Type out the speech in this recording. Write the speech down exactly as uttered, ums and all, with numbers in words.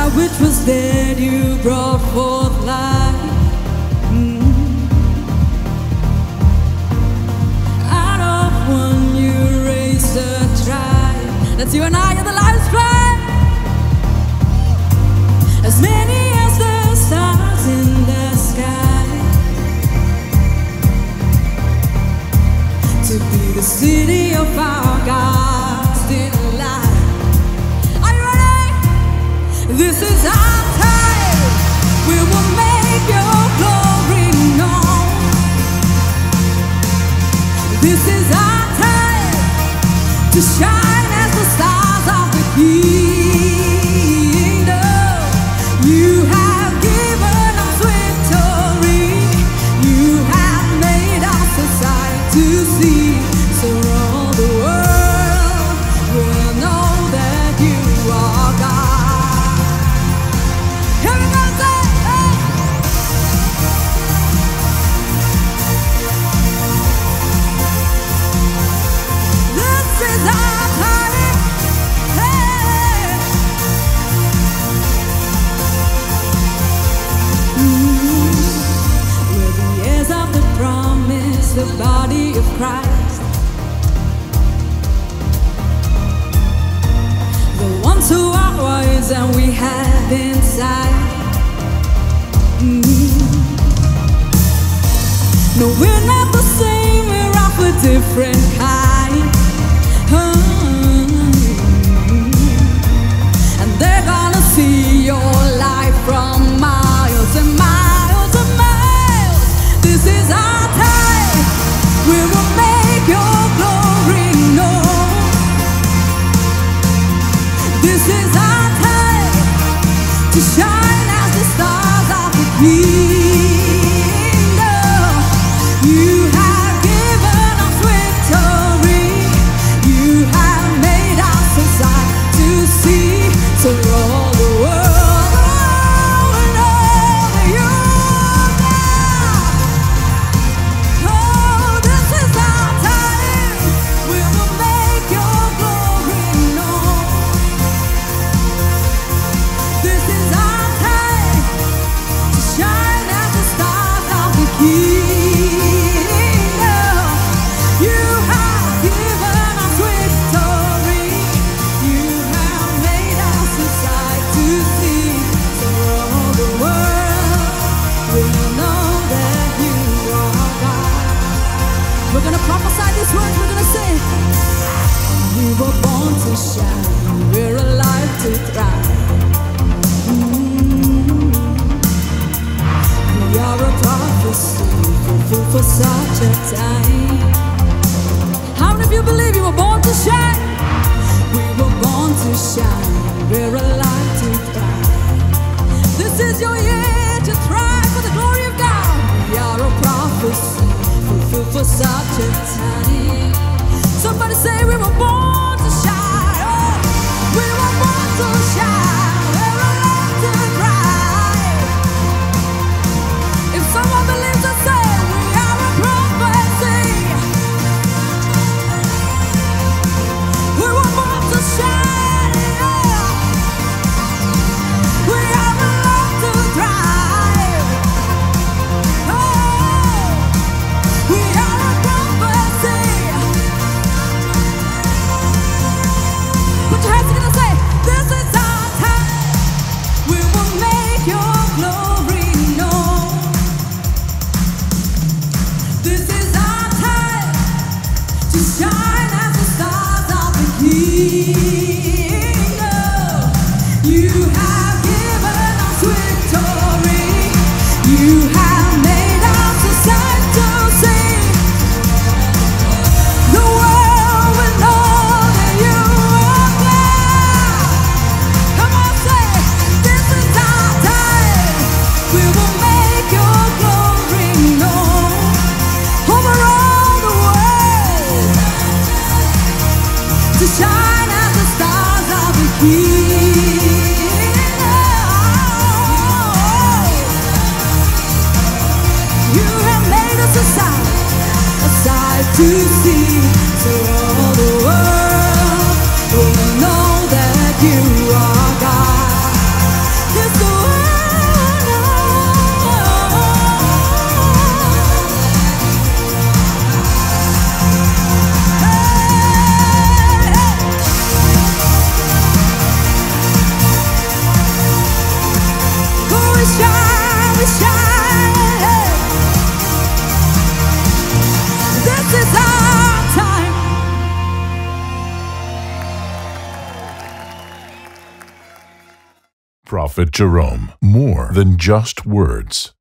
which was dead, you brought forth life. Mm. Out of one you raised a tribe. That's you and I are the life's flag. As many as the stars in the sky, to be the city of our God's delight. Are you ready? This is our time. We will make your glory known. This is our time to shine as the stars of the kingdom. You have given us victory. You have made us a sight to see. So all the world will know that you are God. Here we go, say, hey. This is our time, hey. Mm. We're the heirs of the promise, the body of Christ, the ones who are wise and we have inside. Mm. No, we're not the same, we're of a different kind. Mm. And they're gonna see your life from miles and miles and miles. This is our time. We will make your glory known. This is our time to shine as the stars of the kingdom. You have given us victory. You have made us a sight to see. So all the world will know that you are God. Oh, this is our time. We will make your glory known. This is our time to shine as the stars of the kingdom. You have given us victory. You have made us a sight to see. So all the world will know that you are God. We're gonna prophesy these words. We're gonna say, we were born to shine. We're alive to thrive. Mm. We are a prophecy fulfilled for such a time. How many of you believe you were born to shine? We were born to shine. We're alive to thrive. This is your year to thrive for the glory of God. We are a prophecy fulfilled for such a time. Somebody say we were born to shine. Oh, we were born to shine. We're alive to thrive. If someone believes us, say we are a prophecy. We were born to shine. Yeah. We are alive to thrive. Oh, we are a prophecy. Put your hands together and say, this is our time. We will make your glory known. This is our time to shine as the stars of the kingdom. You have given us victory. You have made us a sight to see. The world will know that you are God. Come on, say, this is our time. We will make your glory known over all the world, to shine as the stars of the kingdom. You have made us a sight, a sight to see. So all the world will know that you are God. Prophet Jerome. More than just words.